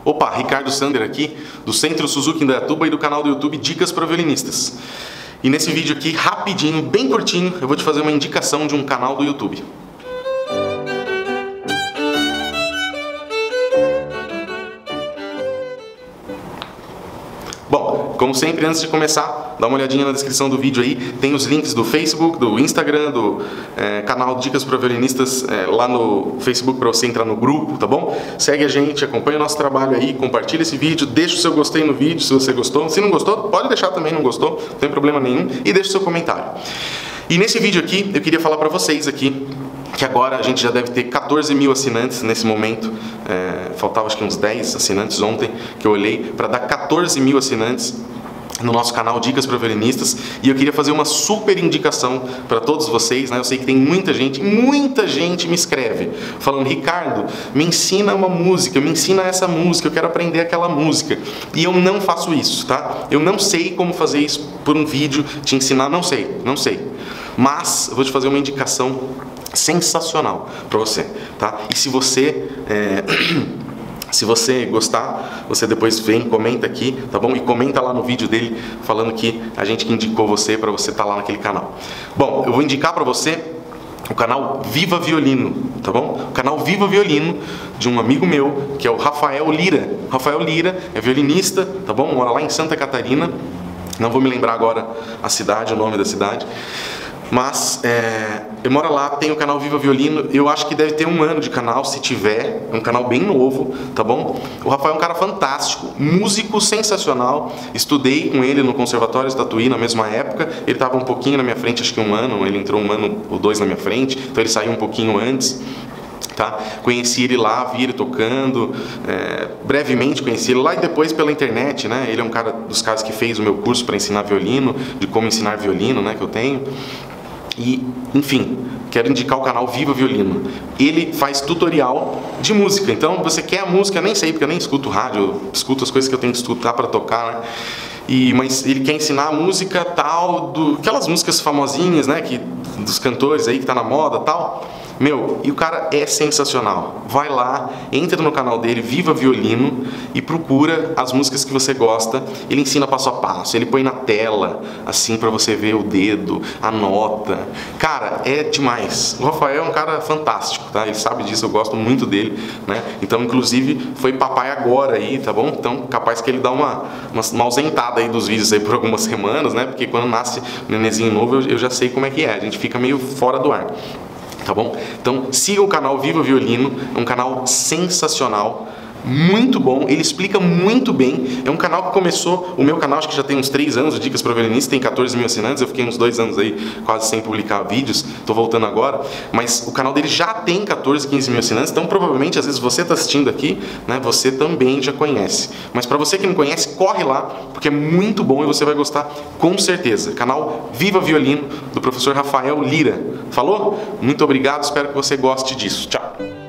Opa, Ricardo Sander aqui, do Centro Suzuki Indaiatuba e do canal do YouTube Dicas para Violinistas. E nesse vídeo aqui, rapidinho, bem curtinho, eu vou te fazer uma indicação de um canal do YouTube. Bom, como sempre, antes de começar, dá uma olhadinha na descrição do vídeo aí, tem os links do Facebook, do Instagram, do canal Dicas para Violinistas lá no Facebook para você entrar no grupo, tá bom? Segue a gente, acompanha o nosso trabalho aí, compartilha esse vídeo, deixa o seu gostei no vídeo se você gostou. Se não gostou, pode deixar também, não gostou, não tem problema nenhum, e deixa o seu comentário. E nesse vídeo aqui, eu queria falar para vocês aqui, que agora a gente já deve ter 14 mil assinantes nesse momento, faltava acho que uns 10 assinantes ontem que eu olhei, para dar 14 mil assinantes no nosso canal Dicas para Violinistas, e eu queria fazer uma super indicação para todos vocês, né? Eu sei que tem muita gente me escreve, falando: Ricardo, me ensina uma música, me ensina essa música, eu quero aprender aquela música, e eu não faço isso, tá? Eu não sei como fazer isso por um vídeo, te ensinar, não sei, mas eu vou te fazer uma indicação sensacional para você, tá? E se você se você gostar, você depois vem, comenta aqui, tá bom? E comenta lá no vídeo dele falando que a gente que indicou você para você estar lá naquele canal. Bom, eu vou indicar para você o canal Viva Violino, tá bom? O canal Viva Violino de um amigo meu, que é o Rafael Lira. Rafael Lira é violinista, tá bom? Mora lá em Santa Catarina. Não vou me lembrar agora a cidade, o nome da cidade. Mas eu moro lá, tem o canal Viva Violino, eu acho que deve ter 1 ano de canal, se tiver, é um canal bem novo, tá bom? O Rafael é um cara fantástico, músico sensacional, estudei com ele no Conservatório de Tatuí na mesma época, ele estava um pouquinho na minha frente, acho que 1 ano, ele entrou 1 ano ou 2 na minha frente, então ele saiu um pouquinho antes. Tá? Conheci ele lá, vi ele tocando, brevemente conheci ele lá e depois pela internet, né? Ele é um cara dos caras que fez o meu curso para ensinar violino, de como ensinar violino, né, que eu tenho. E, enfim, quero indicar o canal Viva Violino. Ele faz tutorial de música, então você quer a música, nem sei porque eu nem escuto rádio, eu escuto as coisas que eu tenho que escutar para tocar, né? Mas ele quer ensinar a música tal, aquelas músicas famosinhas, né, dos cantores aí que tá na moda tal. Meu, e o cara é sensacional. Vai lá, entra no canal dele, Viva Violino, e procura as músicas que você gosta. Ele ensina passo a passo, ele põe na tela, assim, pra você ver o dedo, a nota. Cara, é demais. O Rafael é um cara fantástico, tá? Ele sabe disso, eu gosto muito dele, né? Então, inclusive, foi papai agora aí, tá bom? Então, capaz que ele dá uma ausentada aí dos vídeos aí por algumas semanas, né? Porque quando nasce um nenenzinho novo, eu já sei como é que é. A gente fica meio fora do ar. Tá bom? Então siga o canal Viva Violino, é um canal sensacional, muito bom, ele explica muito bem. É um canal que começou, o meu canal acho que já tem uns 3 anos, Dicas para Violinistas, tem 14 mil assinantes, eu fiquei uns 2 anos aí quase sem publicar vídeos, tô voltando agora, mas o canal dele já tem 14, 15 mil assinantes, então provavelmente às vezes você tá assistindo aqui, né, você também já conhece. Mas para você que não conhece, corre lá, porque é muito bom e você vai gostar com certeza. Canal Viva Violino, do professor Rafael Lira. Falou? Muito obrigado, espero que você goste disso. Tchau!